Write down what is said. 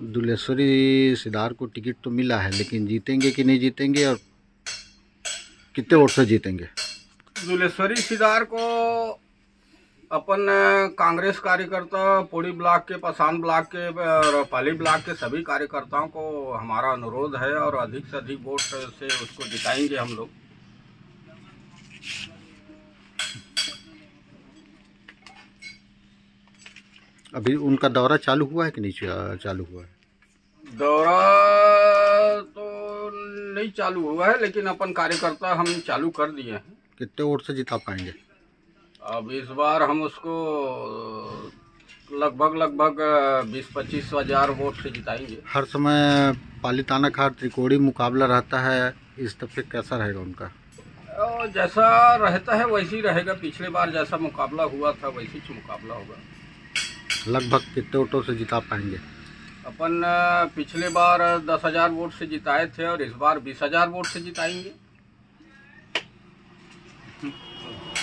दुलेश्वरी सिदार को टिकट तो मिला है, लेकिन जीतेंगे कि नहीं जीतेंगे और कितने वोट से जीतेंगे? दुलेश्वरी सिदार को अपन कांग्रेस कार्यकर्ता पौड़ी ब्लॉक के, पसान ब्लॉक के और पाली ब्लॉक के सभी कार्यकर्ताओं को हमारा अनुरोध है और अधिक से अधिक वोट से उसको जिताएंगे हम लोग। अभी उनका दौरा चालू हुआ है कि नहीं चालू हुआ है? दौरा तो नहीं चालू हुआ है, लेकिन अपन कार्यकर्ता हम चालू कर दिए हैं। कितने वोट से जिता पाएंगे? अब इस बार हम उसको लगभग 20-25 हजार वोट से जिताएंगे। हर समय पाली तानाखार त्रिकोणी मुकाबला रहता है, इस दफे कैसा रहेगा उनका? जैसा रहता है वैसे ही रहेगा। पिछले बार जैसा मुकाबला हुआ था वैसे ही मुकाबला होगा। लगभग कितने वोटों से जिता पाएंगे? अपन पिछले बार 10,000 वोट से जिताए थे और इस बार 20,000 वोट से जिताएंगे।